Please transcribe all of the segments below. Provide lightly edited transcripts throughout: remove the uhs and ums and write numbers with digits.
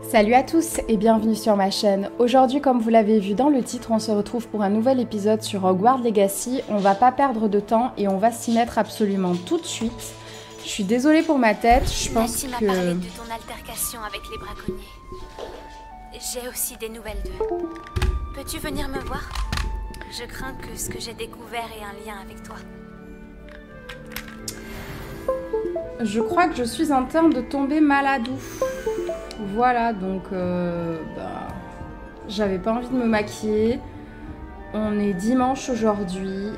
Salut à tous et bienvenue sur ma chaîne. Aujourd'hui, comme vous l'avez vu dans le titre, on se retrouve pour un nouvel épisode sur Hogwarts Legacy. On va pas perdre de temps et on va s'y mettre absolument tout de suite. Je suis désolée pour ma tête, je pense Natty que... m'a parlé de ton altercation avec les braconniers. J'ai aussi des nouvelles d'eux. Peux-tu venir me voir? Je crains que ce que j'ai découvert ait un lien avec toi. Je crois que je suis en train de tomber malade. Voilà, donc j'avais pas envie de me maquiller. On est dimanche aujourd'hui.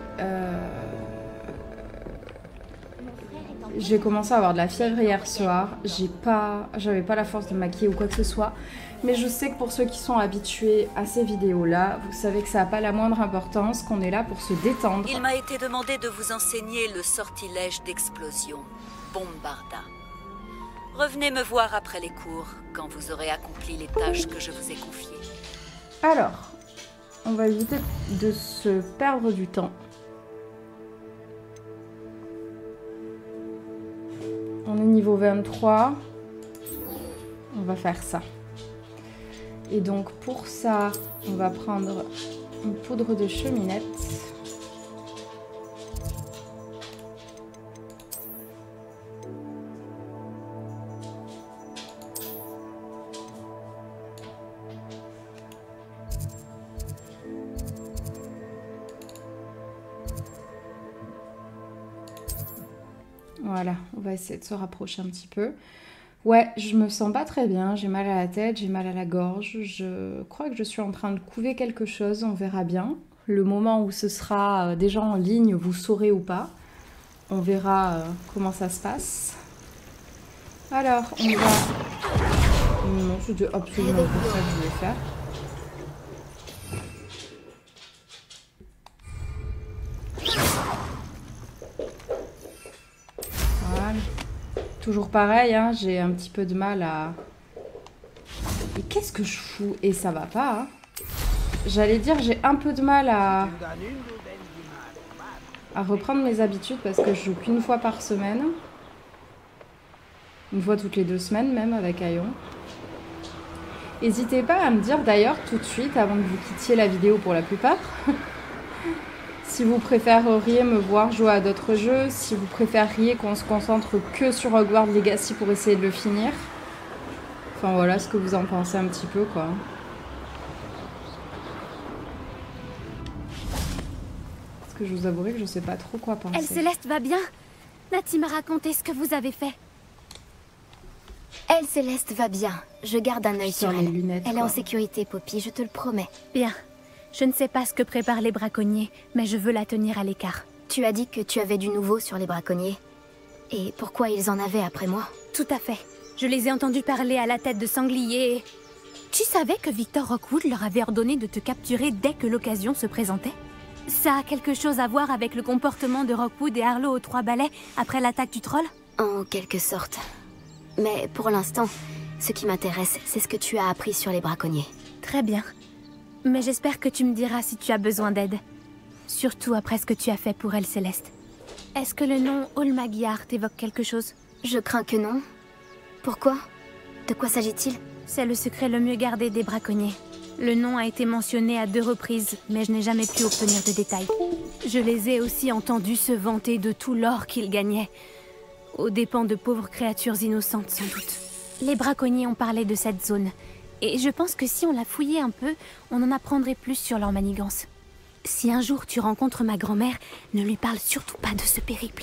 J'ai commencé à avoir de la fièvre hier soir. J'avais pas la force de me maquiller ou quoi que ce soit. Mais je sais que pour ceux qui sont habitués à ces vidéos-là, vous savez que ça n'a pas la moindre importance, qu'on est là pour se détendre. Il m'a été demandé de vous enseigner le sortilège d'explosion, Bombarda. Revenez me voir après les cours, quand vous aurez accompli les tâches que je vous ai confiées. Alors, on va éviter de se perdre du temps. On est niveau 23. On va faire ça. Et donc pour ça, on va prendre une poudre de cheminette. Voilà, on va essayer de se rapprocher un petit peu. Ouais, je me sens pas très bien, j'ai mal à la tête, j'ai mal à la gorge. Je crois que je suis en train de couver quelque chose, on verra bien. Le moment où ce sera déjà en ligne, vous saurez ou pas. On verra comment ça se passe. Alors, on va... Non, c'était absolument pas ça que je voulais faire. Toujours pareil, hein, j'ai un petit peu de mal à... Et qu'est-ce que je fous? Et ça va pas, hein. J'allais dire, j'ai un peu de mal à reprendre mes habitudes parce que je joue qu'une fois par semaine. Une fois toutes les 2 semaines même avec Aion. N'hésitez pas à me dire d'ailleurs tout de suite, avant que vous quittiez la vidéo pour la plupart, si vous préféreriez me voir jouer à d'autres jeux, si vous préféreriez qu'on se concentre que sur Hogwarts Legacy pour essayer de le finir. Enfin voilà ce que vous en pensez un petit peu quoi. Parce que je vous avouerai que je sais pas trop quoi penser. Elle Céleste va bien? Natty m'a raconté ce que vous avez fait. Elle Céleste va bien. Je garde un œil sur les elle. lunettes, Elle est quoi. en sécurité, Poppy, je te le promets. Bien. Je ne sais pas ce que préparent les braconniers, mais je veux la tenir à l'écart. Tu as dit que tu avais du nouveau sur les braconniers. Et pourquoi ils en avaient après moi? Tout à fait. Je les ai entendus parler à la tête de sanglier et... Tu savais que Victor Rockwood leur avait ordonné de te capturer dès que l'occasion se présentait? Ça a quelque chose à voir avec le comportement de Rockwood et Harlow aux 3 balais après l'attaque du troll? En quelque sorte. Mais pour l'instant, ce qui m'intéresse, c'est ce que tu as appris sur les braconniers. Très bien. Mais j'espère que tu me diras si tu as besoin d'aide. Surtout après ce que tu as fait pour Elle Céleste. Est-ce que le nom Hallmagiar t'évoque quelque chose? Je crains que non. Pourquoi? De quoi s'agit-il? C'est le secret le mieux gardé des braconniers. Le nom a été mentionné à 2 reprises, mais je n'ai jamais pu obtenir de détails. Je les ai aussi entendus se vanter de tout l'or qu'ils gagnaient, aux dépens de pauvres créatures innocentes sans doute. Les braconniers ont parlé de cette zone, et je pense que si on la fouillait un peu, on en apprendrait plus sur leur manigance. Si un jour tu rencontres ma grand-mère, ne lui parle surtout pas de ce périple.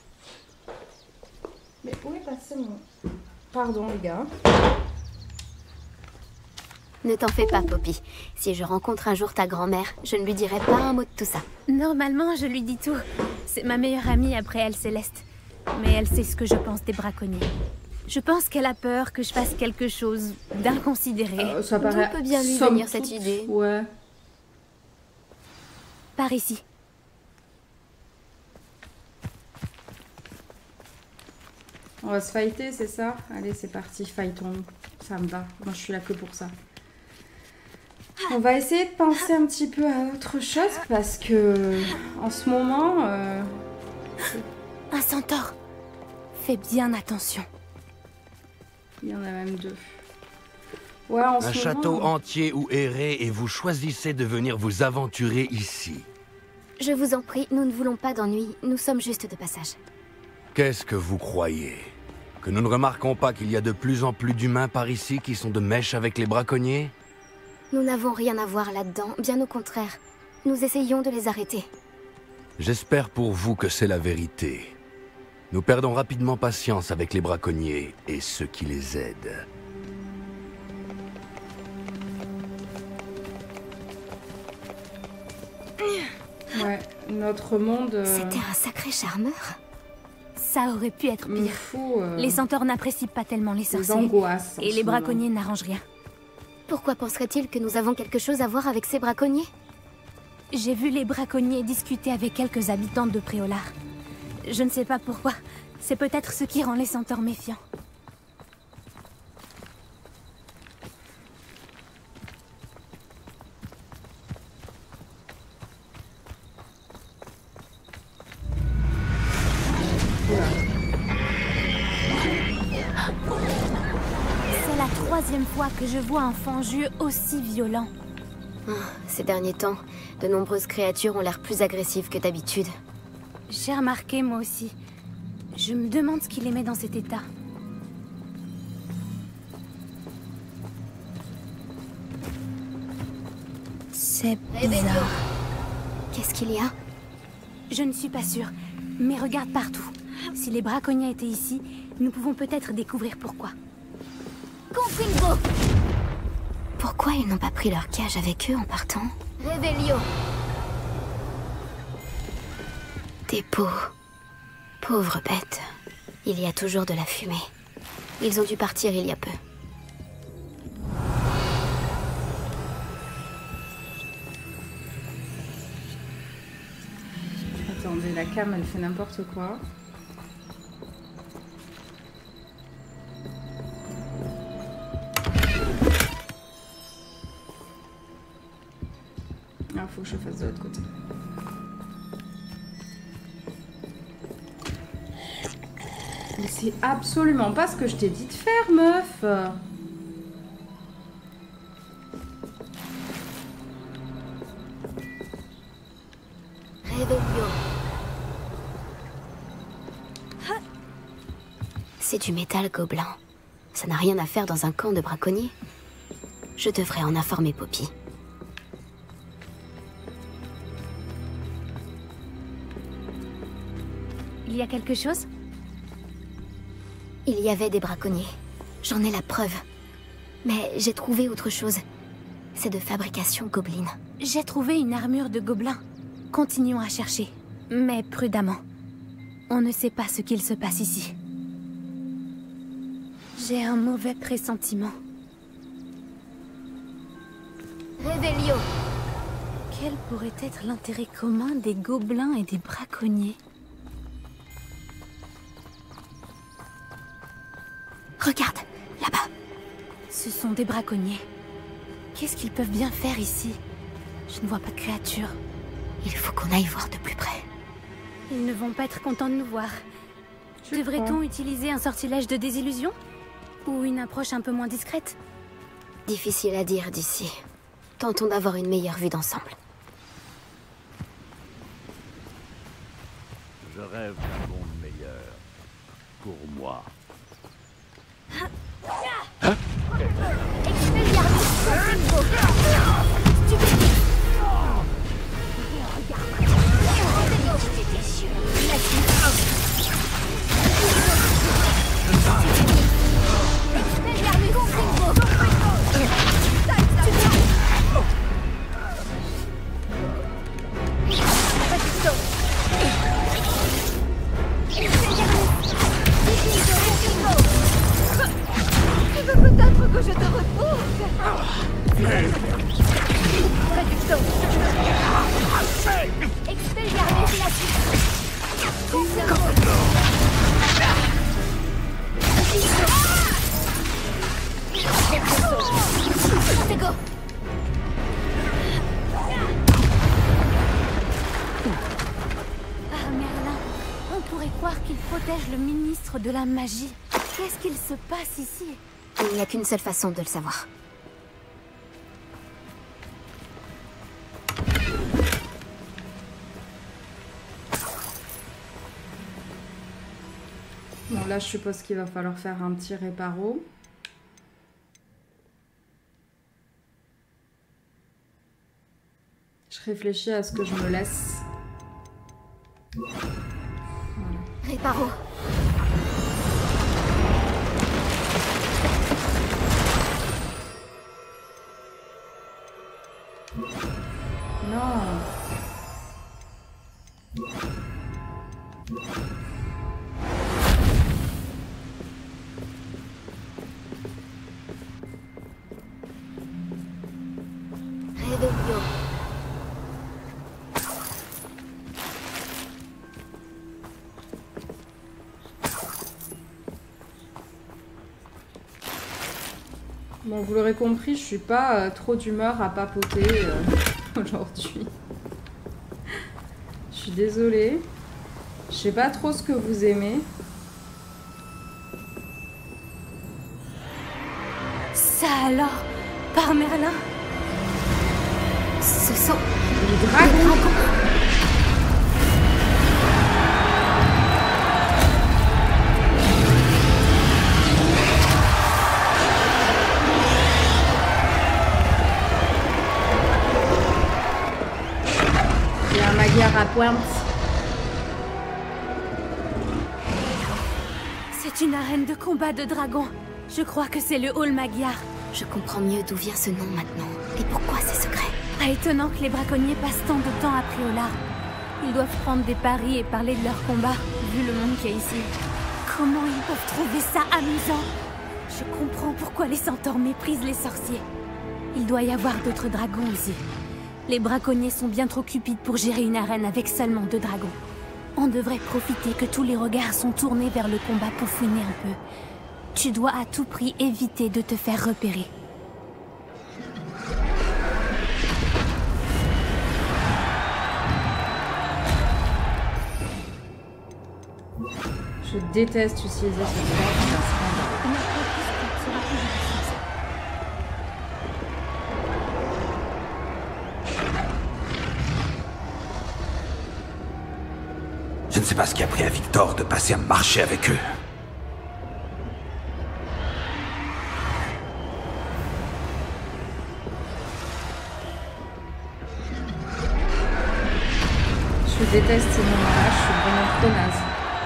Mais où est passé mon... Pardon les gars. Ne t'en fais pas, Poppy. Si je rencontre un jour ta grand-mère, je ne lui dirai pas un mot de tout ça. Normalement, je lui dis tout. C'est ma meilleure amie après Elle Céleste. Mais elle sait ce que je pense des braconniers. Je pense qu'elle a peur que je fasse quelque chose d'inconsidéré. Ça paraît... D'où peut bien lui somme venir toute, cette idée? Ouais. Par ici. On va se fighter, c'est ça? Allez, c'est parti, fightons. Ça me va. Moi, je suis là que pour ça. On va essayer de penser un petit peu à autre chose parce que en ce moment... Un centaure. Fais bien attention. Il y en a même 2. Ouais, en Un ce château moment... entier où errer et vous choisissez de venir vous aventurer ici. Je vous en prie, nous ne voulons pas d'ennui. Nous sommes juste de passage. Qu'est-ce que vous croyez? Que nous ne remarquons pas qu'il y a de plus en plus d'humains par ici qui sont de mèche avec les braconniers? Nous n'avons rien à voir là-dedans, bien au contraire. Nous essayons de les arrêter. J'espère pour vous que c'est la vérité. Nous perdons rapidement patience avec les braconniers et ceux qui les aident. Ouais, notre monde... C'était un sacré charmeur. Ça aurait pu être me pire. fout, Les centaures n'apprécient pas tellement les des sorciers. angoisses. en Et ce les moment. braconniers n'arrangent rien. Pourquoi penserait-il que nous avons quelque chose à voir avec ces braconniers? J'ai vu les braconniers discuter avec quelques habitants de Préolard. Je ne sais pas pourquoi. C'est peut-être ce qui rend les centaures méfiants. C'est la troisième fois que je vois un Fangieux aussi violent. Ces derniers temps, de nombreuses créatures ont l'air plus agressives que d'habitude. J'ai remarqué moi aussi. Je me demande ce qui les met dans cet état. C'est bizarre. Qu'est-ce qu'il y a? Je ne suis pas sûre, mais regarde partout. Si les braconniers étaient ici, nous pouvons peut-être découvrir pourquoi. Confringo! Pourquoi ils n'ont pas pris leur cage avec eux en partant? Revelio! Des pots. Pauvres bêtes. Il y a toujours de la fumée. Ils ont dû partir il y a peu. Attendez, la cam, elle fait n'importe quoi. Ah, faut que je fasse de l'autre côté. Mais c'est absolument pas ce que je t'ai dit de faire, meuf. Revelio. C'est du métal gobelin. Ça n'a rien à faire dans un camp de braconniers. Je devrais en informer Poppy. Il y a quelque chose? Il y avait des braconniers. J'en ai la preuve. Mais j'ai trouvé autre chose. C'est de fabrication gobeline. J'ai trouvé une armure de gobelin. Continuons à chercher, mais prudemment. On ne sait pas ce qu'il se passe ici. J'ai un mauvais pressentiment. Revelio. Quel pourrait être l'intérêt commun des gobelins et des braconniers? Regarde, là-bas. Ce sont des braconniers. Qu'est-ce qu'ils peuvent bien faire ici? Je ne vois pas de créatures. Il faut qu'on aille voir de plus près. Ils ne vont pas être contents de nous voir. Tu Devrait-on crois? utiliser un sortilège de désillusion? Ou une approche un peu moins discrète? Difficile à dire d'ici. Tentons d'avoir une meilleure vue d'ensemble. Je rêve d'un monde meilleur. Pour moi. Peut-être que je te repousse. Ah, Merlin, on pourrait croire qu'il protège le ministre de la magie. Qu'est-ce qu'il se passe ici? Il n'y a qu'une seule façon de le savoir. Là, je suppose qu'il va falloir faire un petit réparo. Je réfléchis à ce que je me laisse. Voilà. Réparo. Non. Réveillon. Bon, vous l'aurez compris, je suis pas trop d'humeur à papoter aujourd'hui. Je suis désolée. Je sais pas trop ce que vous aimez. Ça alors, par Merlin? Ce sont Les dragons. Il y a un Magyar à pointe. C'est une arène de combat de dragons. Je crois que c'est le hall Magyar. Je comprends mieux d'où vient ce nom maintenant. Et pourquoi c'est secret? Pas étonnant que les braconniers passent tant de temps à Priola. Ils doivent prendre des paris et parler de leur combat, vu le monde qu'il y a ici. Comment ils peuvent trouver ça amusant? Je comprends pourquoi les centaures méprisent les sorciers. Il doit y avoir d'autres dragons ici. Les braconniers sont bien trop cupides pour gérer une arène avec seulement 2 dragons. On devrait profiter que tous les regards sont tournés vers le combat pour fouiner un peu. Tu dois à tout prix éviter de te faire repérer. Je déteste utiliser ce sport. Je ne sais pas ce qui a pris à Victor de passer un marché avec eux. Je déteste ces moments-là, je suis vraiment trop naze.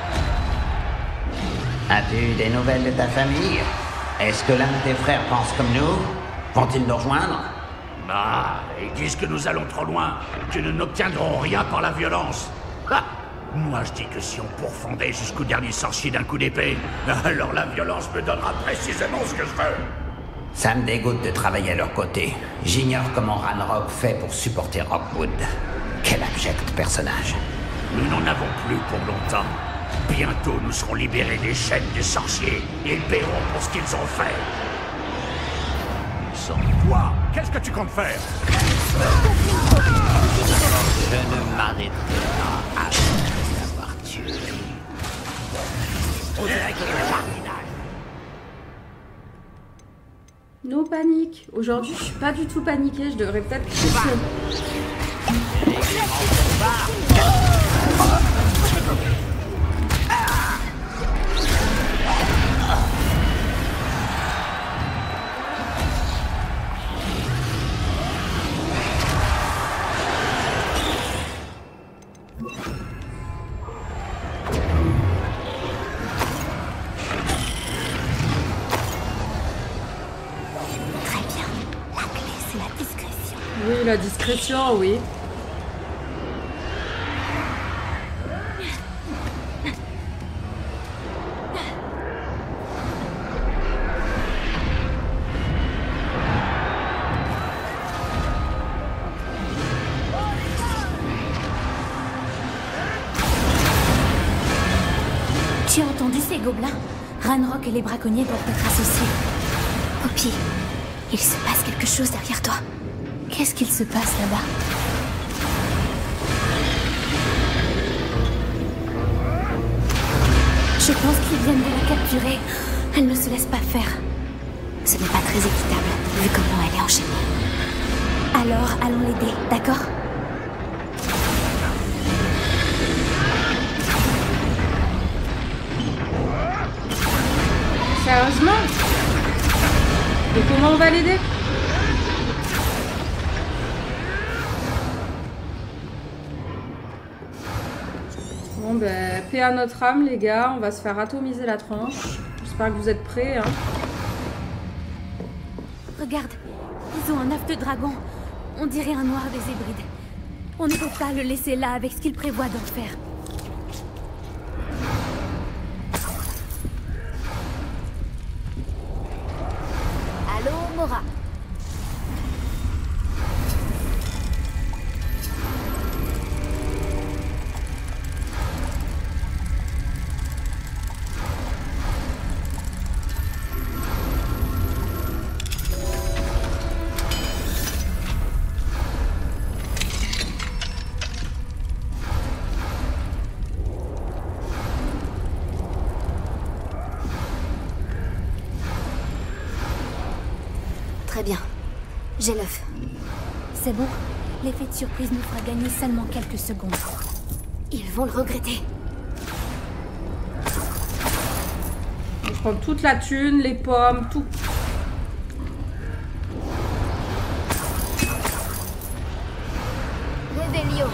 As-tu des nouvelles de ta famille? Est-ce que l'un de tes frères pense comme nous? Vont-ils nous rejoindre? Bah, ils disent que nous allons trop loin, que nous n'obtiendrons rien par la violence. Ha! Moi, je dis que si on pourfendait jusqu'au dernier sorcier d'un coup d'épée, alors la violence me donnera précisément ce que je veux. Ça me dégoûte de travailler à leur côté. J'ignore comment Ranrock fait pour supporter Rockwood. Quel abject personnage. Nous n'en avons plus pour longtemps. Bientôt, nous serons libérés des chaînes des sorciers et ils paieront pour ce qu'ils ont fait. Sans toi, qu'est-ce que tu comptes faire? Je ne m'arrêterai pas à l'avoir tué. On dirait qu'il est jardinage. No panique. Aujourd'hui, je suis pas du tout paniquée. Je devrais peut-être Oui, la discrétion, oui. Tu as entendu ces gobelins? Ranrock et les braconniers doivent être associés. Poppy, il se passe quelque chose derrière toi. Qu'est-ce qu'il se passe là-bas? Je pense qu'ils viennent de la capturer. Elle ne se laisse pas faire. Ce n'est pas très équitable, vu comment elle est enchaînée. Alors, allons l'aider, d'accord? Sérieusement? Et comment on va l'aider? Bon ben, paix à notre âme les gars, on va se faire atomiser la tronche. J'espère que vous êtes prêts. Hein. Regarde, ils ont un œuf de dragon. On dirait un noir des hybrides. On ne peut pas le laisser là avec ce qu'il prévoit d'en faire. Allô, Mora. Très bien. J'ai l'œuf. C'est bon. L'effet de surprise nous fera gagner seulement quelques secondes. Ils vont le regretter. Je prends toute la thune, les pommes, tout. Réveillon.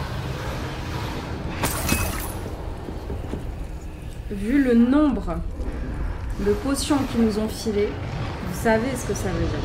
Vu le nombre de potions qu'ils nous ont filées, vous savez ce que ça veut dire.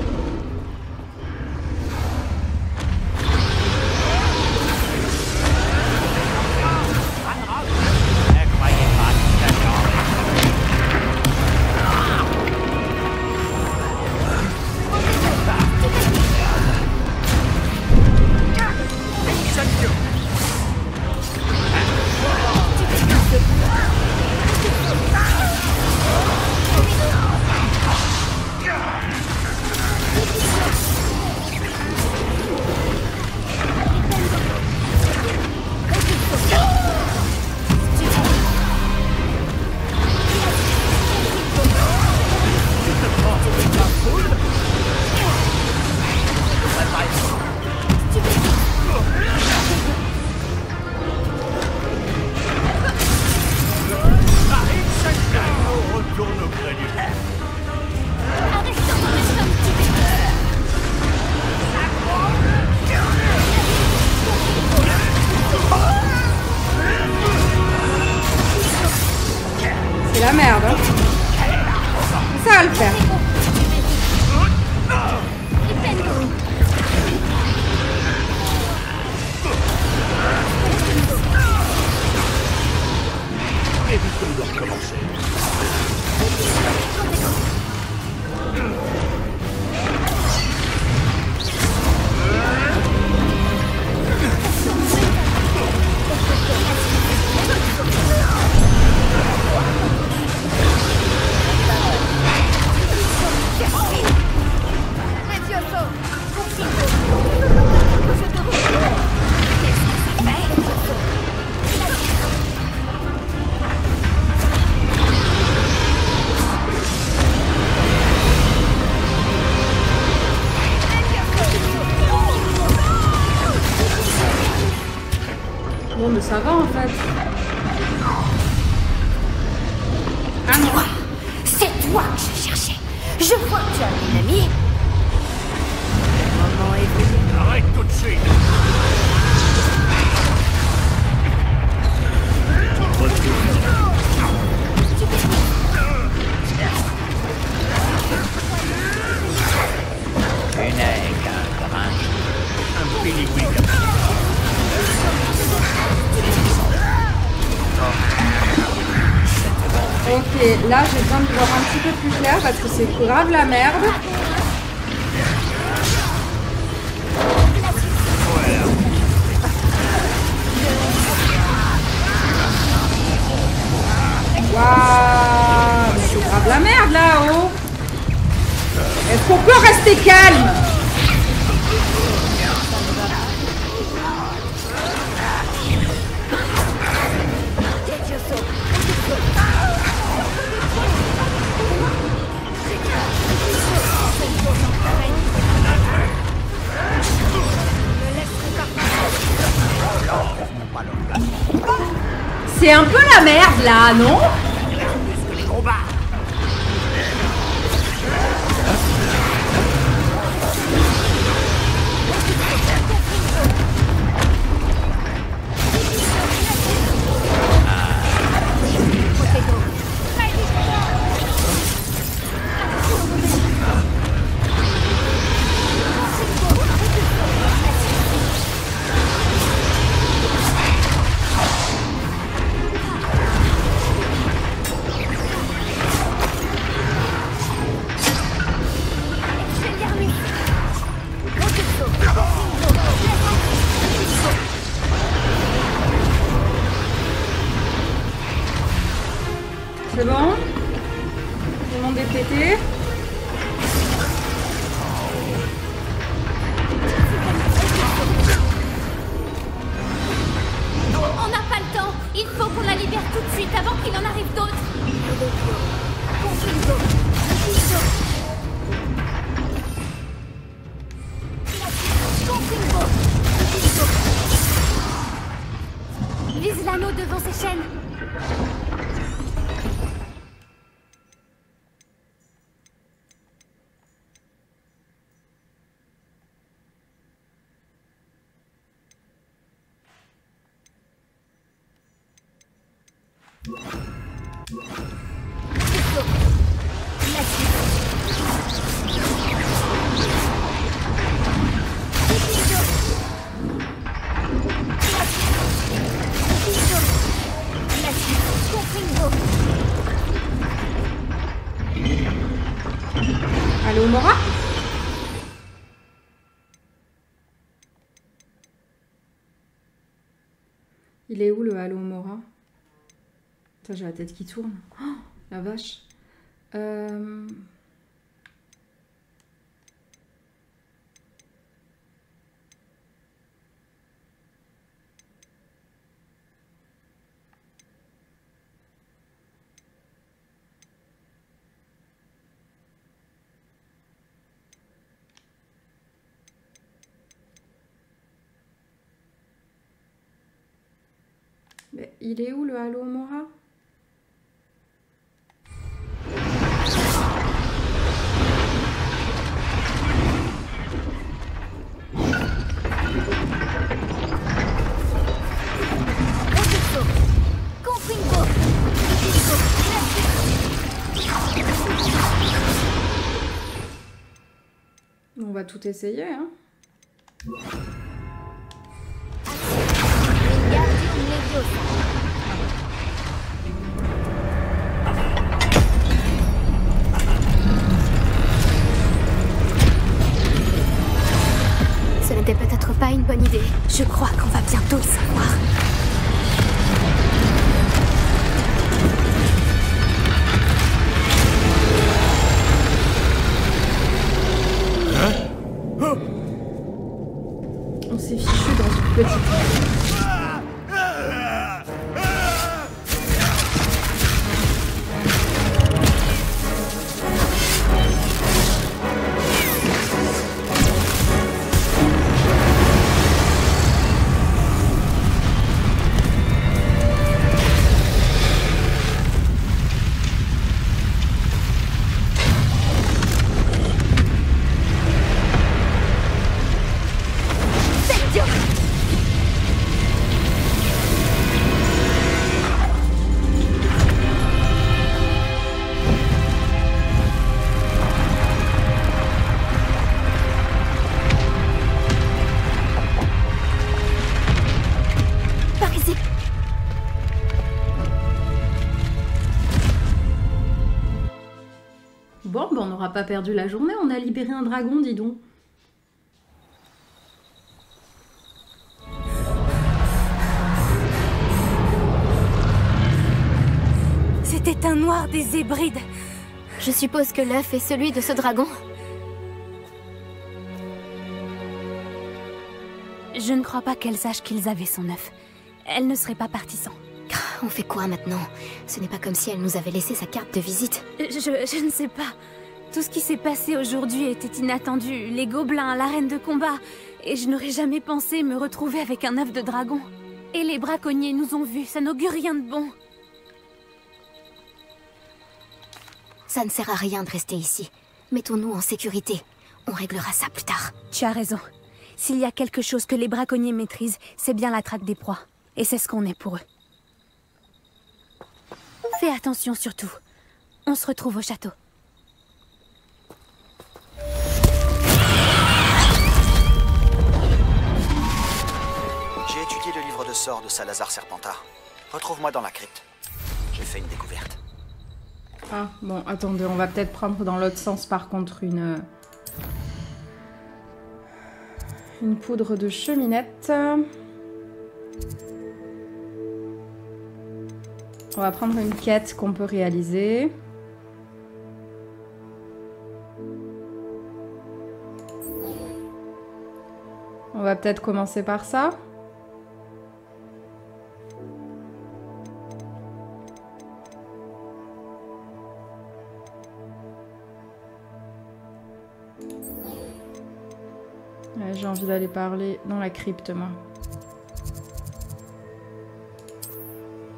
La merde, hein. Ça va le faire. Et vite qu'on doit recommencer. Bon, mais ça va en fait. Ah non. C'est toi que je cherchais. Je vois que tu as une amie. Le moment est venu. Arrête tout de suite. Une aigle, un grain. Un piliwig. Ok, là j'ai besoin de voir un petit peu plus clair parce que c'est grave la merde. Waouh, mais c'est grave la merde là-haut. Est-ce qu'on peut rester calme? C'est un peu la merde là, non? dans ces chaînes. Allô, Mora? Il est où le Halo Mora? Putain, j'ai la tête qui tourne. Oh, la vache. Mais il est où le Halo Mora? On va tout essayer, hein. Ce n'était peut-être pas une bonne idée. Je crois qu'on va bientôt le savoir. On s'est fichu dans une petite... Bon, ben on n'aura pas perdu la journée, on a libéré un dragon, dis donc. C'était un noir des Hébrides. Je suppose que l'œuf est celui de ce dragon. Je ne crois pas qu'elle sache qu'ils avaient son œuf. Elle ne serait pas partie sans. On fait quoi maintenant? Ce n'est pas comme si elle nous avait laissé sa carte de visite. Je ne sais pas. Tout ce qui s'est passé aujourd'hui était inattendu. Les gobelins, l'arène de combat. Et je n'aurais jamais pensé me retrouver avec un œuf de dragon. Et les braconniers nous ont vus. Ça n'augure rien de bon. Ça ne sert à rien de rester ici. Mettons-nous en sécurité. On réglera ça plus tard. Tu as raison. S'il y a quelque chose que les braconniers maîtrisent, c'est bien la traque des proies. Et c'est ce qu'on est pour eux. Fais attention surtout. On se retrouve au château. J'ai étudié le livre de sorts de Salazar Serpentard. Retrouve-moi dans la crypte. J'ai fait une découverte. Ah, bon, attendez, on va peut-être prendre dans l'autre sens par contre une poudre de cheminette. On va prendre une quête qu'on peut réaliser. On va peut-être commencer par ça. Ouais, j'ai envie d'aller parler dans la crypte, moi.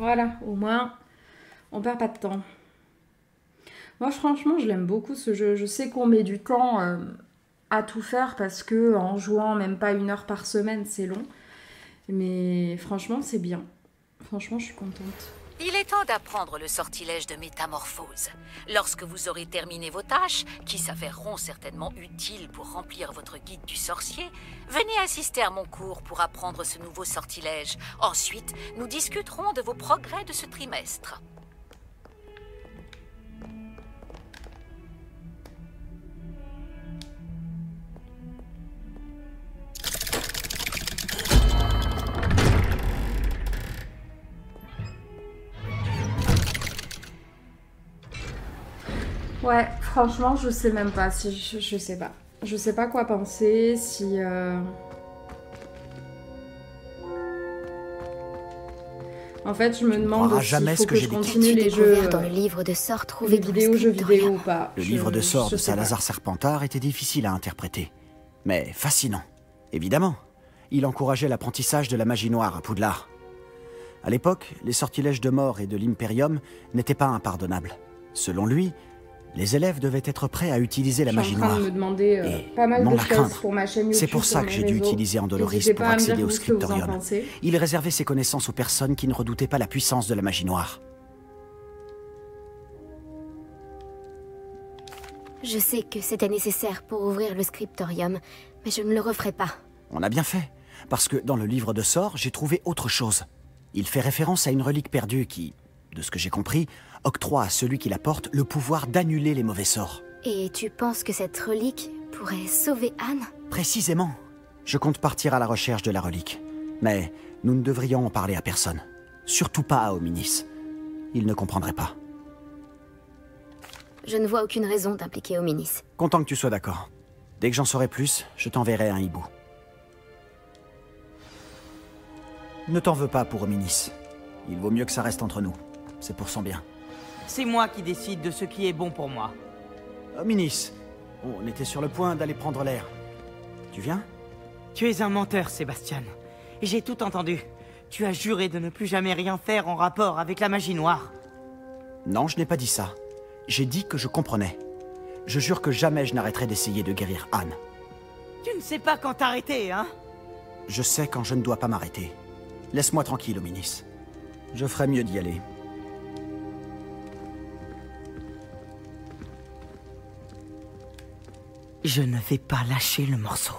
Voilà, au moins, on perd pas de temps. Moi, franchement, je l'aime beaucoup ce jeu. Je sais qu'on met du temps à tout faire parce que en jouant même pas 1 heure par semaine, c'est long. Mais franchement, c'est bien. Franchement, je suis contente. Il est temps d'apprendre le sortilège de métamorphose. Lorsque vous aurez terminé vos tâches, qui s'avéreront certainement utiles pour remplir votre guide du sorcier, venez assister à mon cours pour apprendre ce nouveau sortilège. Ensuite, nous discuterons de vos progrès de ce trimestre. Ouais, franchement, je sais même pas si... Je sais pas. Je sais pas quoi penser, si... En fait, je me demande s'il faut que je continue les jeux dans le livre de sorts trouvé dans vidéo, jeux vidéo ou pas. Le livre de sorts de Salazar Serpentard était difficile à interpréter, mais fascinant. Évidemment, il encourageait l'apprentissage de la magie noire à Poudlard. À l'époque, les sortilèges de mort et de l'Imperium n'étaient pas impardonnables. Selon lui, les élèves devaient être prêts à utiliser la magie noire. Je suis en train de me demander pas mal de choses pour ma chaîne YouTube. C'est pour ça que j'ai dû utiliser Andoloris pour accéder au Scriptorium. Il réservait ses connaissances aux personnes qui ne redoutaient pas la puissance de la magie noire. Je sais que c'était nécessaire pour ouvrir le Scriptorium, mais je ne le referai pas. On a bien fait, parce que dans le livre de sorts, j'ai trouvé autre chose. Il fait référence à une relique perdue qui, de ce que j'ai compris, octroie à celui qui la porte le pouvoir d'annuler les mauvais sorts. Et tu penses que cette relique pourrait sauver Anne? Précisément. Je compte partir à la recherche de la relique. Mais nous ne devrions en parler à personne. Surtout pas à Hominis. Il ne comprendrait pas. Je ne vois aucune raison d'impliquer Hominis. Content que tu sois d'accord. Dès que j'en saurai plus, je t'enverrai un hibou. Ne t'en veux pas pour Hominis. Il vaut mieux que ça reste entre nous. C'est pour son bien. C'est moi qui décide de ce qui est bon pour moi. Hominis, on était sur le point d'aller prendre l'air. Tu viens? Tu es un menteur, Sébastien. J'ai tout entendu. Tu as juré de ne plus jamais rien faire en rapport avec la magie noire. Non, je n'ai pas dit ça. J'ai dit que je comprenais. Je jure que jamais je n'arrêterai d'essayer de guérir Anne. Tu ne sais pas quand t'arrêter, hein? Je sais quand je ne dois pas m'arrêter. Laisse-moi tranquille, Hominis. Je ferais mieux d'y aller. Je ne vais pas lâcher le morceau.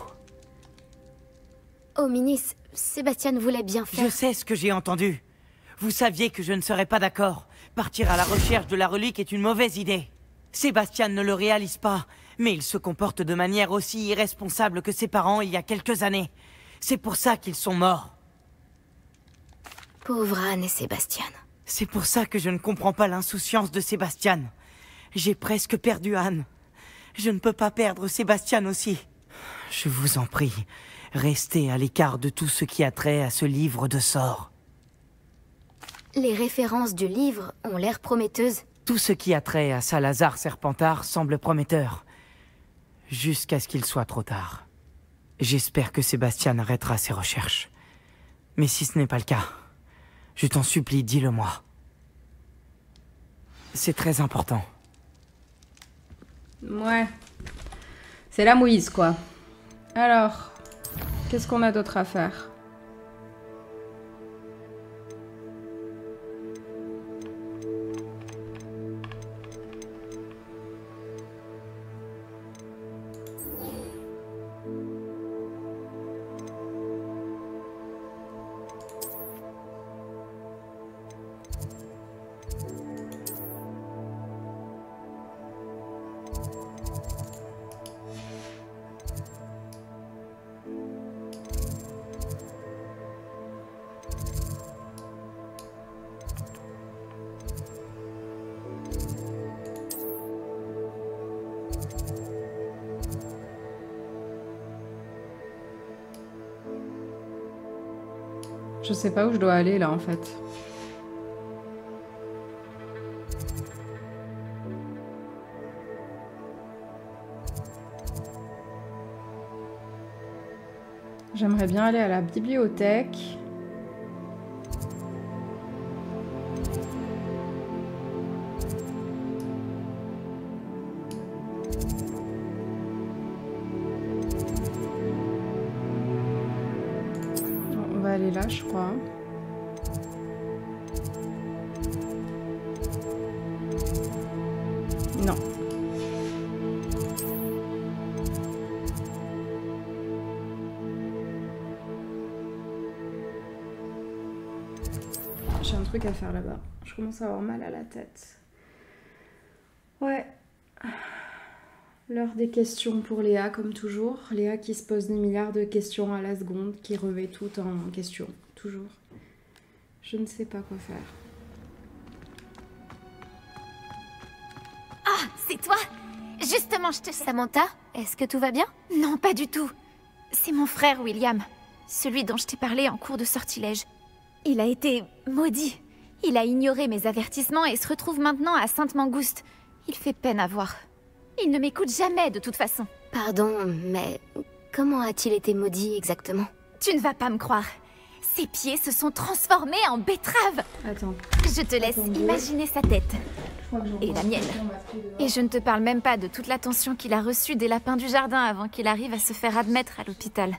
Hominis, Sébastien voulait bien faire... Je sais ce que j'ai entendu. Vous saviez que je ne serais pas d'accord. Partir à la recherche de la relique est une mauvaise idée. Sébastien ne le réalise pas, mais il se comporte de manière aussi irresponsable que ses parents il y a quelques années. C'est pour ça qu'ils sont morts. Pauvre Anne et Sébastien. C'est pour ça que je ne comprends pas l'insouciance de Sébastien. J'ai presque perdu Anne. Je ne peux pas perdre Sébastien aussi. Je vous en prie, restez à l'écart de tout ce qui a trait à ce livre de sorts. Les références du livre ont l'air prometteuses. Tout ce qui a trait à Salazar Serpentard semble prometteur. Jusqu'à ce qu'il soit trop tard. J'espère que Sébastien arrêtera ses recherches. Mais si ce n'est pas le cas, je t'en supplie, dis-le-moi. C'est très important. Ouais. C'est la mouise, quoi. Alors, qu'est-ce qu'on a d'autre à faire ? Je sais pas où je dois aller là en fait. J'aimerais bien aller à la bibliothèque. On va aller là, je crois. Non. J'ai un truc à faire là-bas. Je commence à avoir mal à la tête. Ouais. L'heure des questions pour Léa, comme toujours. Léa qui se pose des milliards de questions à la seconde, qui remet tout en question. Toujours. Je ne sais pas quoi faire. Ah, c'est toi? Justement, je te... Samantha, est-ce que tout va bien? Non, pas du tout. C'est mon frère, William. Celui dont je t'ai parlé en cours de sortilège. Il a été maudit. Il a ignoré mes avertissements et se retrouve maintenant à Sainte-Mangouste. Il fait peine à voir. Il ne m'écoute jamais, de toute façon. Pardon, mais comment a-t-il été maudit exactement? Tu ne vas pas me croire. Ses pieds se sont transformés en betteraves. Attends. Je te laisse imaginer sa tête. Et la mienne. Et je ne te parle même pas de toute l'attention qu'il a reçue des lapins du jardin avant qu'il arrive à se faire admettre à l'hôpital.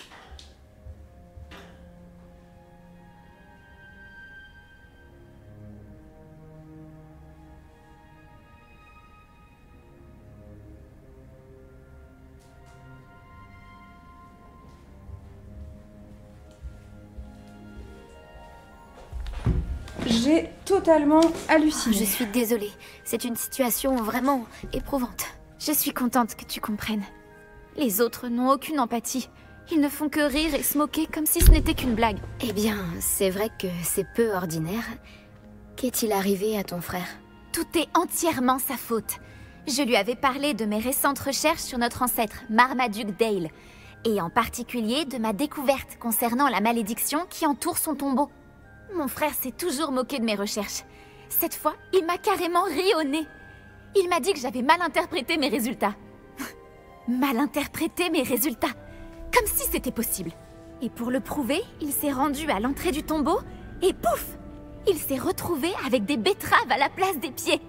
J'ai totalement halluciné. Je suis désolée. C'est une situation vraiment éprouvante. Je suis contente que tu comprennes. Les autres n'ont aucune empathie. Ils ne font que rire et se moquer comme si ce n'était qu'une blague. Eh bien, c'est vrai que c'est peu ordinaire. Qu'est-il arrivé à ton frère? Tout est entièrement sa faute. Je lui avais parlé de mes récentes recherches sur notre ancêtre, Marmaduke Dale. Et en particulier de ma découverte concernant la malédiction qui entoure son tombeau. Mon frère s'est toujours moqué de mes recherches. Cette fois, il m'a carrément ri au nez. Il m'a dit que j'avais mal interprété mes résultats. Mal interprété mes résultats. Comme si c'était possible. Et pour le prouver, il s'est rendu à l'entrée du tombeau et pouf! Il s'est retrouvé avec des betteraves à la place des pieds.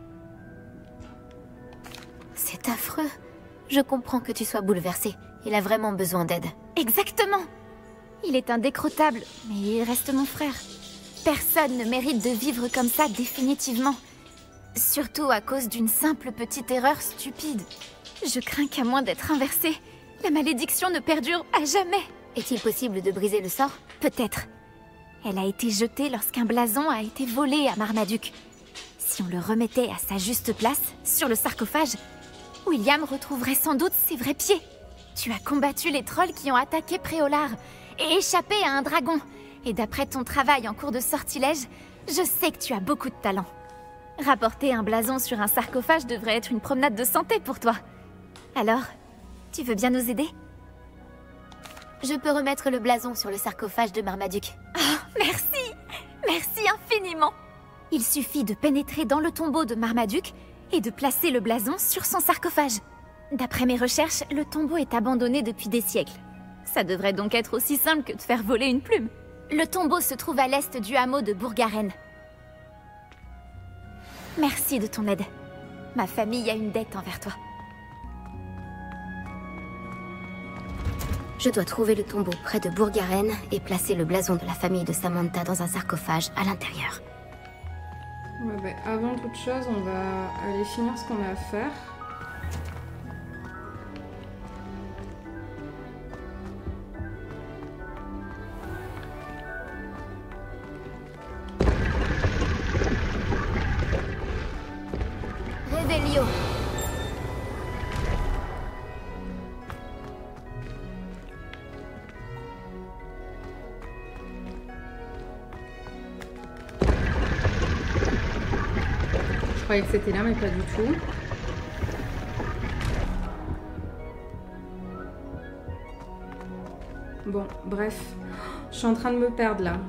C'est affreux. Je comprends que tu sois bouleversée. Il a vraiment besoin d'aide. Exactement. Il est indécrottable, mais il reste mon frère. Personne ne mérite de vivre comme ça définitivement. Surtout à cause d'une simple petite erreur stupide. Je crains qu'à moins d'être inversée, la malédiction ne perdure à jamais. Est-il possible de briser le sort? Peut-être. Elle a été jetée lorsqu'un blason a été volé à Marmaduke. Si on le remettait à sa juste place, sur le sarcophage, William retrouverait sans doute ses vrais pieds. Tu as combattu les trolls qui ont attaqué Préolard et échappé à un dragon. Et d'après ton travail en cours de sortilège, je sais que tu as beaucoup de talent. Rapporter un blason sur un sarcophage devrait être une promenade de santé pour toi. Alors, tu veux bien nous aider? Je peux remettre le blason sur le sarcophage de Marmaduke. Oh, merci! Merci infiniment! Il suffit de pénétrer dans le tombeau de Marmaduke et de placer le blason sur son sarcophage. D'après mes recherches, le tombeau est abandonné depuis des siècles. Ça devrait donc être aussi simple que de faire voler une plume. Le tombeau se trouve à l'est du hameau de Bourgaren. Merci de ton aide. Ma famille a une dette envers toi. Je dois trouver le tombeau près de Bourgaren et placer le blason de la famille de Samantha dans un sarcophage à l'intérieur. Ouais, bah, avant toute chose, on va aller finir ce qu'on a à faire. Revelio. Je croyais que c'était là, mais pas du tout. Bon, bref. Je suis en train de me perdre là.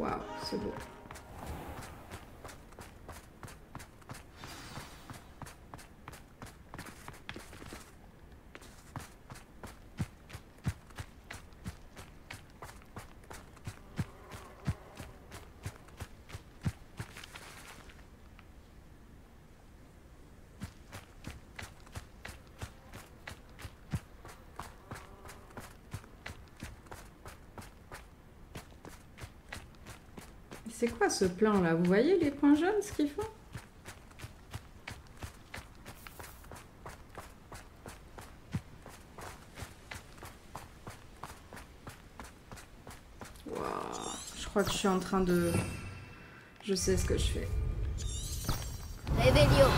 Waouh, c'est beau. C'est quoi ce plan là? Vous voyez les points jaunes, ce qu'ils font? Wow. Je crois que je suis en train de... Je sais ce que je fais. Revelio.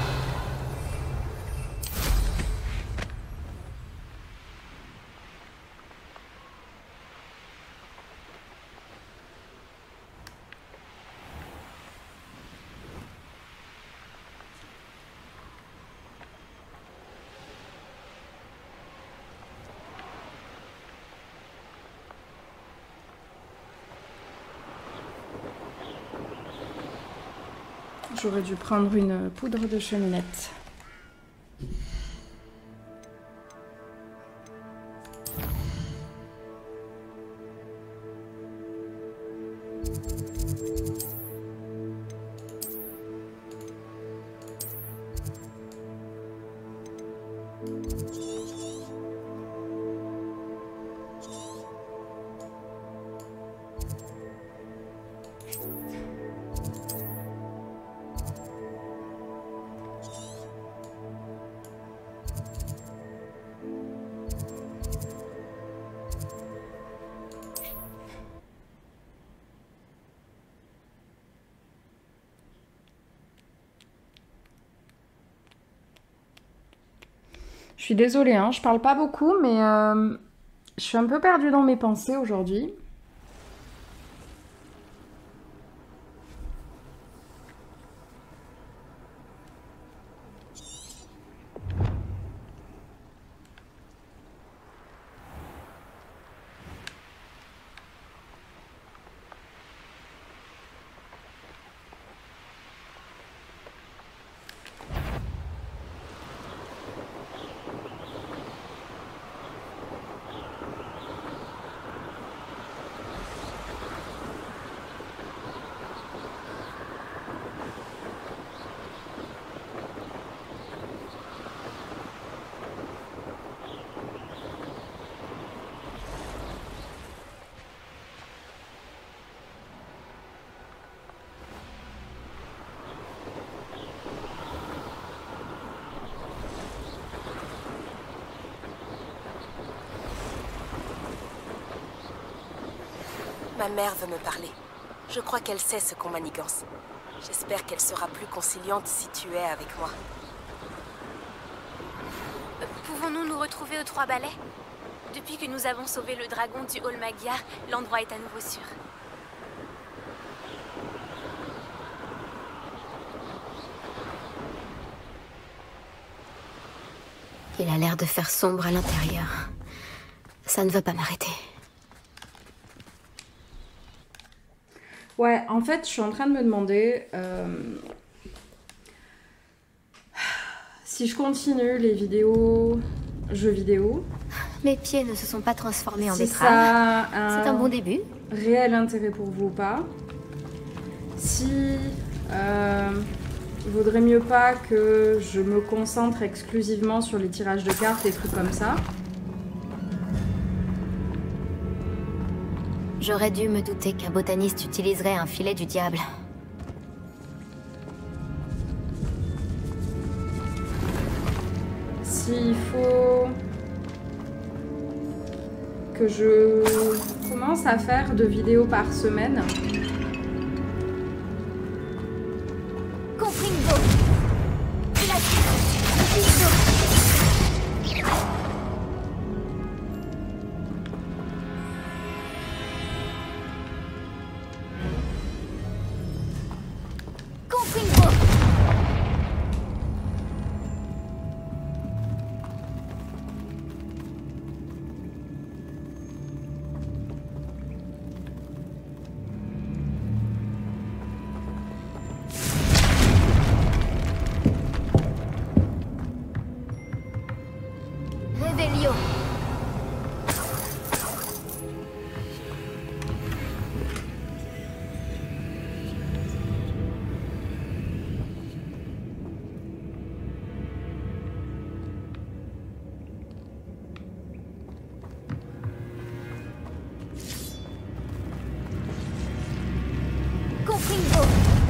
J'aurais dû prendre une poudre de cheminette. Je suis désolée, hein, je parle pas beaucoup, mais je suis un peu perdue dans mes pensées aujourd'hui. Ma mère veut me parler. Je crois qu'elle sait ce qu'on manigance. J'espère qu'elle sera plus conciliante si tu es avec moi. Pouvons-nous nous retrouver aux Trois Balais? Depuis que nous avons sauvé le dragon du Hall Magia, l'endroit est à nouveau sûr. Il a l'air de faire sombre à l'intérieur. Ça ne veut pas m'arrêter. Ouais, en fait, je suis en train de me demander si je continue les vidéos, jeux vidéo. Mes pieds ne se sont pas transformés en Si betterave. ça C'est un bon début. Réel intérêt pour vous ou pas. Si il vaudrait mieux pas que je me concentre exclusivement sur les tirages de cartes et trucs comme ça. J'aurais dû me douter qu'un botaniste utiliserait un filet du diable. S'il faut que je commence à faire 2 vidéos par semaine. Confringo.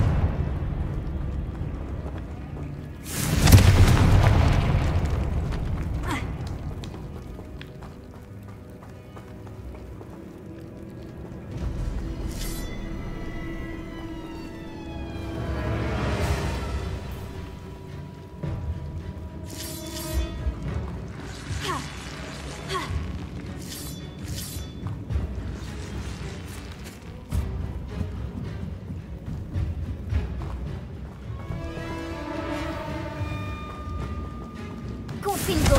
Confringo.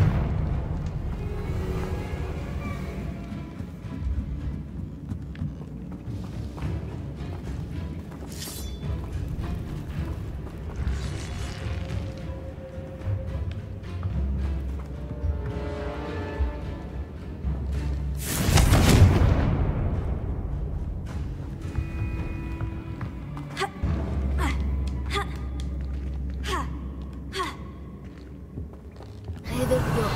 Revelio.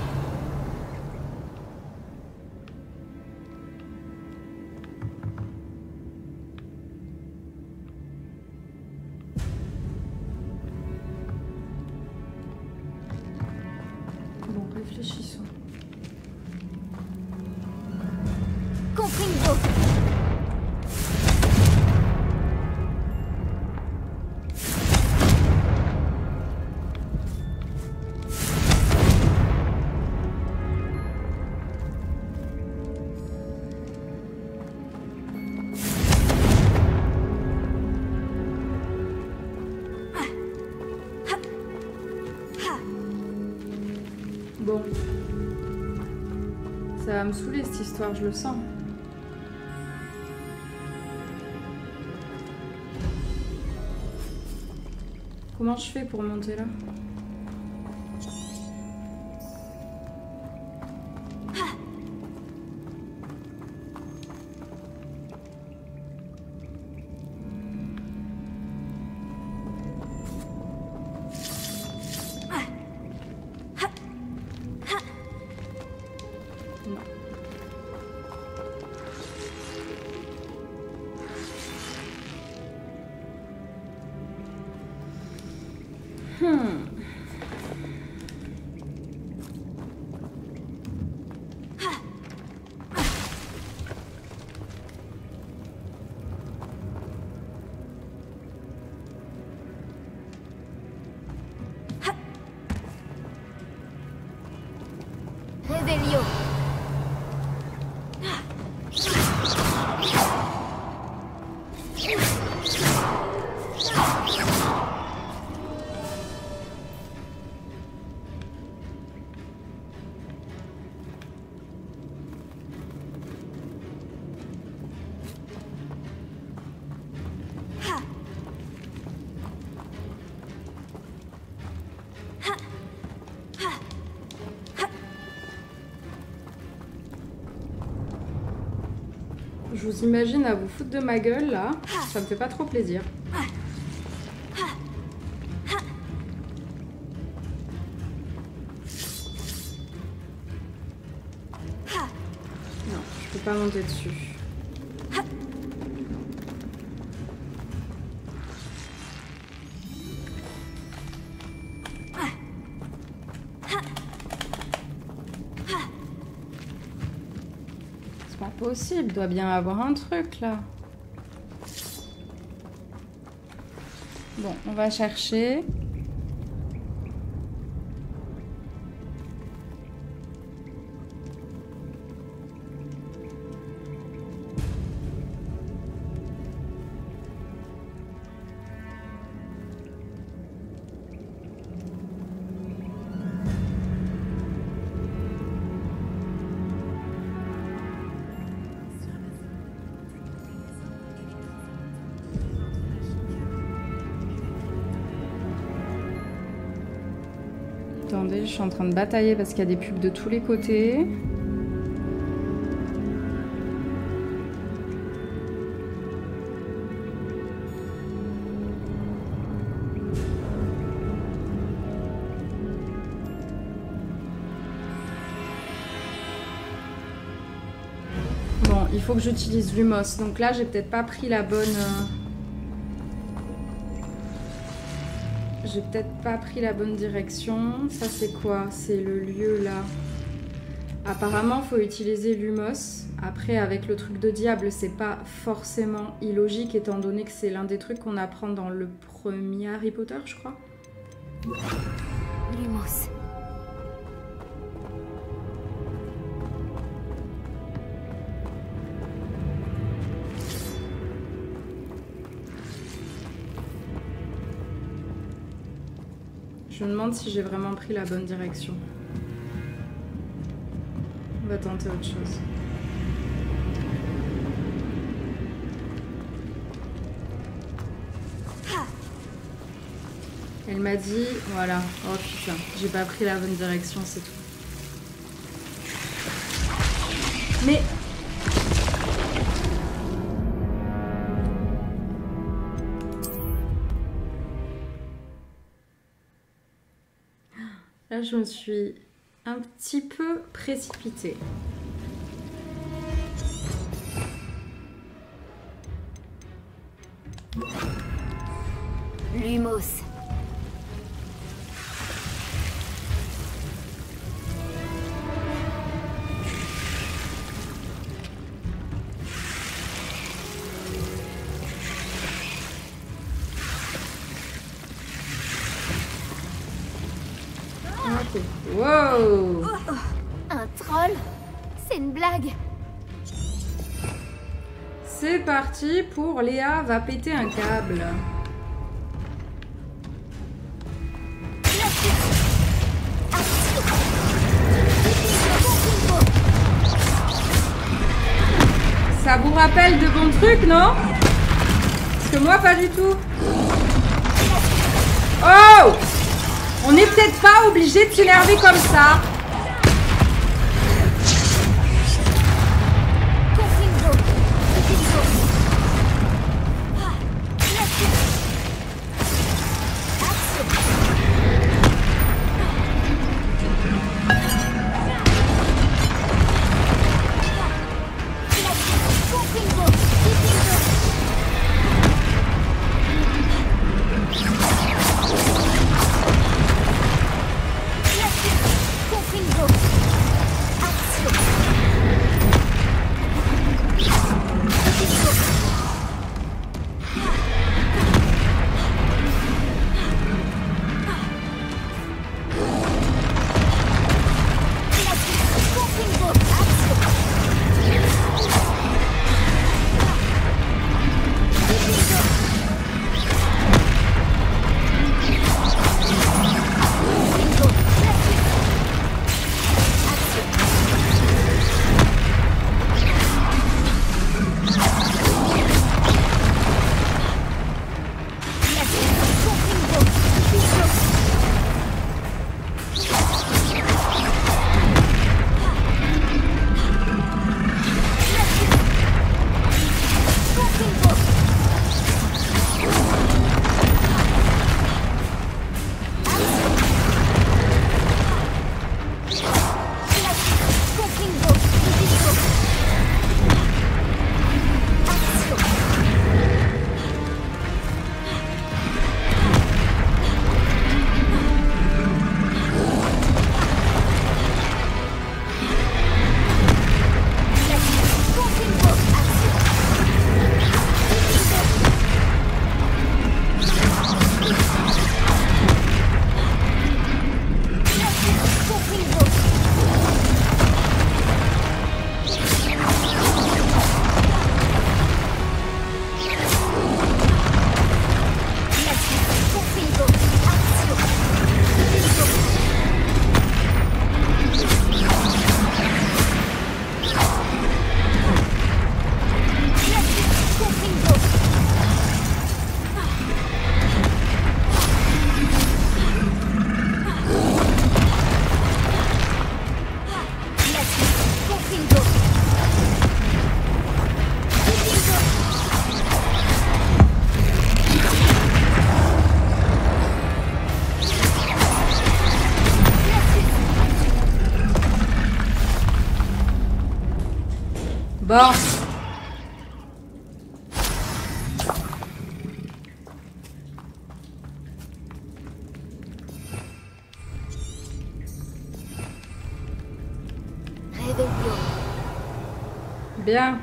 Bon, réfléchissons. Confringo. Bon. Ça va me saouler cette histoire, je le sens. Comment je fais pour monter là? Revelio. Je vous imagine à vous foutre de ma gueule là, ça me fait pas trop plaisir. Non, je peux pas monter dessus. Possible, il doit bien avoir un truc là. Bon, on va chercher. Attendez, je suis en train de batailler parce qu'il y a des pubs de tous les côtés. Bon, il faut que j'utilise Lumos. Donc là, j'ai peut-être pas pris la bonne... j'ai peut-être pas pris la bonne direction. Ça c'est quoi? C'est le lieu là. Apparemment faut utiliser Lumos. Après avec le truc de diable c'est pas forcément illogique étant donné que c'est l'un des trucs qu'on apprend dans le premier Harry Potter je crois. Lumos. Je me demande si j'ai vraiment pris la bonne direction. On va tenter autre chose. Elle m'a dit, voilà, oh putain, j'ai pas pris la bonne direction, c'est tout. Mais... Là, je me suis un petit peu précipitée. Lumos. Ok. Wow! Un troll? C'est une blague. C'est parti pour Léa va péter un câble. Ça vous rappelle de bons trucs, non? Parce que moi, pas du tout. Oh! On n'est peut-être pas obligé de s'énerver comme ça. Bon. bien.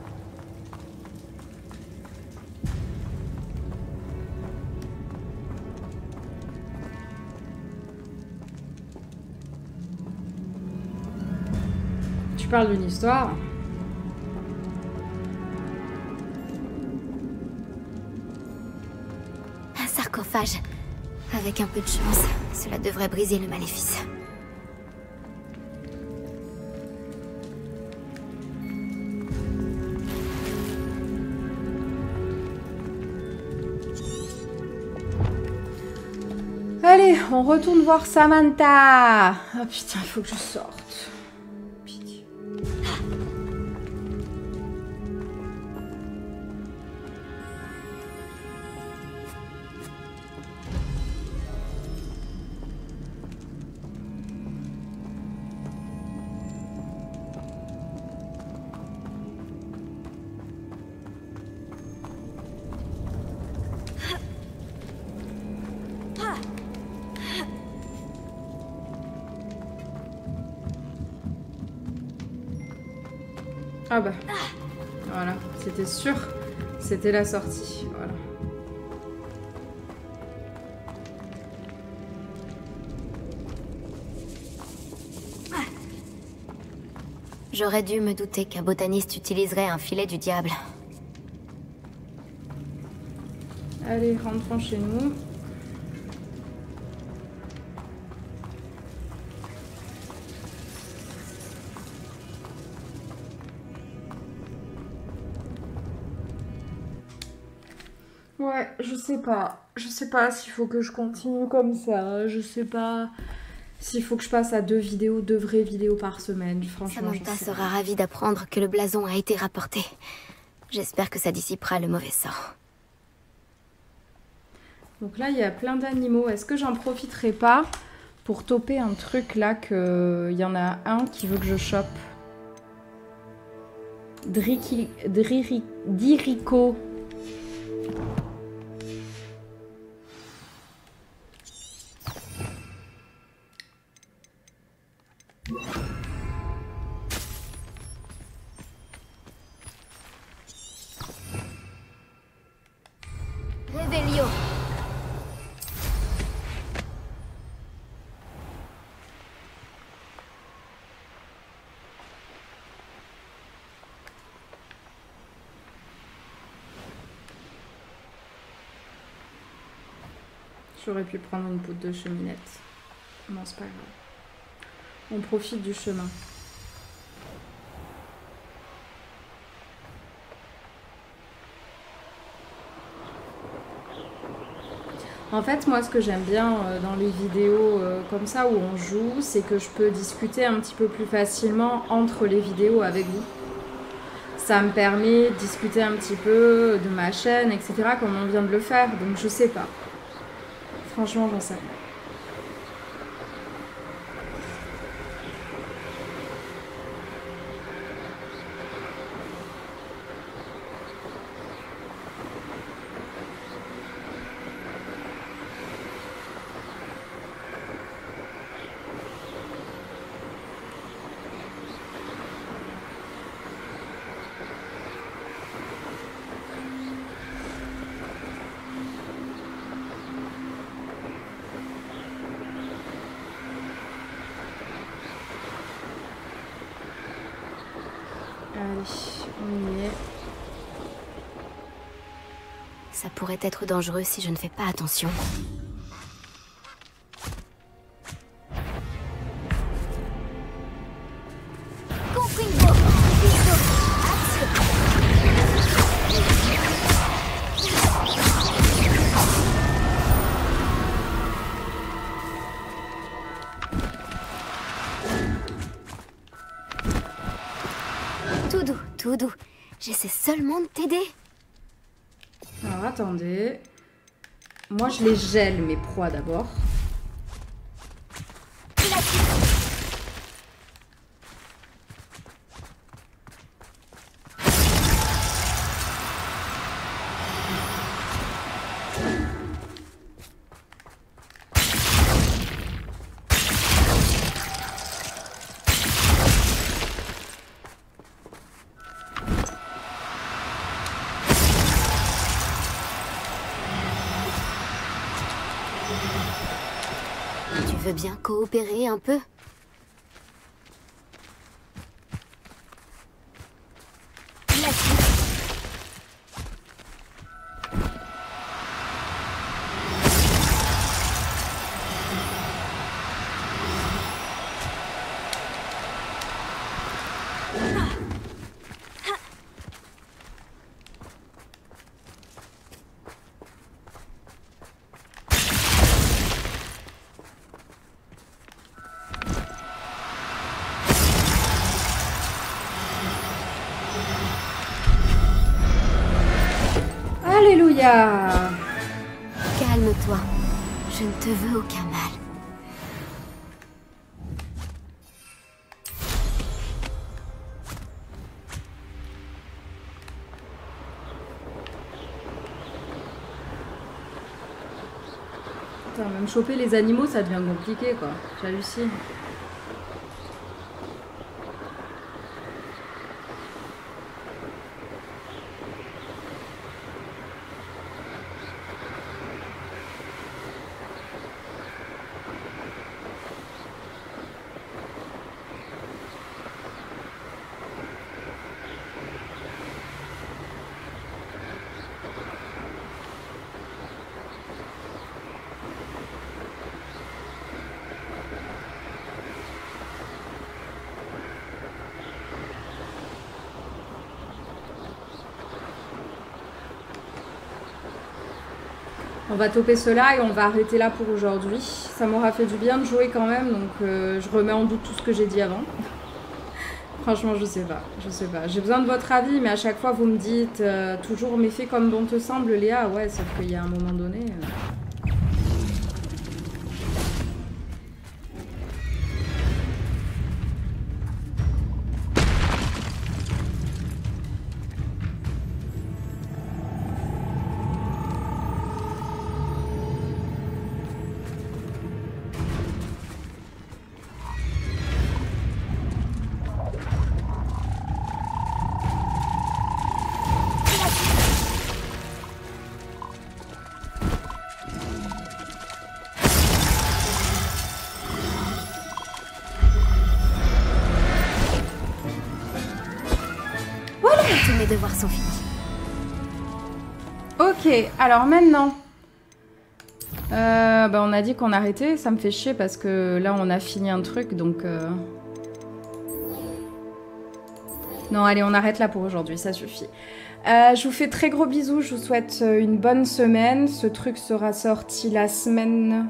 Tu parles d'une histoire? Un sarcophage. Avec un peu de chance, cela devrait briser le maléfice. Allez, on retourne voir Samantha. Oh putain, il faut que je sorte. Pitié. Ah bah, voilà, c'était sûr, c'était la sortie, voilà. J'aurais dû me douter qu'un botaniste utiliserait un filet du diable. Allez, rentrons chez nous. Ouais, je sais pas s'il faut que je continue comme ça, je sais pas s'il faut que je passe à 2 vraies vidéos par semaine, franchement. Samantha sera ravie d'apprendre que le blason a été rapporté. J'espère que ça dissipera le mauvais sort. Donc là, il y a plein d'animaux, est-ce que j'en profiterai pas pour toper un truc là il y en a un qui veut que je chope? Dirico. Réveillon. J'aurais pu prendre une poudre de cheminette. Non, c'est pas grave. On profite du chemin. En fait, moi, ce que j'aime bien dans les vidéos comme ça où on joue, c'est que je peux discuter un petit peu plus facilement entre les vidéos avec vous. Ça me permet de discuter un petit peu de ma chaîne, etc., comme on vient de le faire. Donc, je sais pas. Franchement, j'en sais rien. Allez, on y est. Ça pourrait être dangereux si je ne fais pas attention. Tout doux. J'essaie seulement de t'aider. Alors attendez. Moi je les gèle mes proies d'abord. veux bien coopérer un peu? Alléluia. Calme-toi. Je ne te veux aucun mal. Putain, même choper les animaux, ça devient compliqué, quoi. J'hallucine. On va toper cela et on va arrêter là pour aujourd'hui. Ça m'aura fait du bien de jouer quand même, donc je remets en doute tout ce que j'ai dit avant. Franchement, je sais pas. J'ai besoin de votre avis, mais à chaque fois vous me dites toujours mais fais comme bon te semble, Léa. Ouais, sauf qu'il y a un moment donné... Mes devoirs sont finis. Ok, alors maintenant... on a dit qu'on arrêtait, ça me fait chier parce que là on a fini un truc, donc... Non, allez, on arrête là pour aujourd'hui, ça suffit. Je vous fais très gros bisous, je vous souhaite une bonne semaine. Ce truc sera sorti la semaine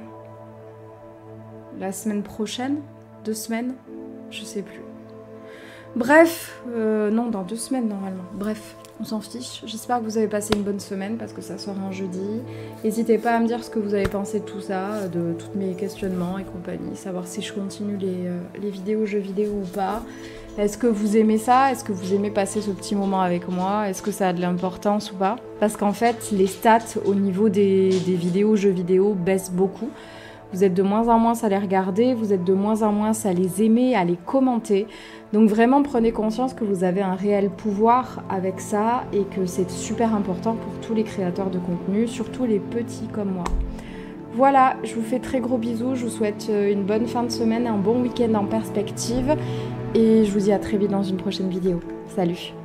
prochaine, 2 semaines, je sais plus. Bref, non, dans 2 semaines normalement. Bref, on s'en fiche. J'espère que vous avez passé une bonne semaine parce que ça sort un jeudi. N'hésitez pas à me dire ce que vous avez pensé de tout ça, de tous mes questionnements et compagnie. Savoir si je continue les vidéos jeux vidéo ou pas. Est-ce que vous aimez ça? Est-ce que vous aimez passer ce petit moment avec moi? Est-ce que ça a de l'importance ou pas? Parce qu'en fait, les stats au niveau des vidéos jeux vidéo baissent beaucoup. Vous êtes de moins en moins à les regarder, vous êtes de moins en moins à les aimer, à les commenter. Donc vraiment prenez conscience que vous avez un réel pouvoir avec ça et que c'est super important pour tous les créateurs de contenu, surtout les petits comme moi. Voilà, je vous fais très gros bisous, je vous souhaite une bonne fin de semaine, un bon week-end en perspective et je vous dis à très vite dans une prochaine vidéo. Salut!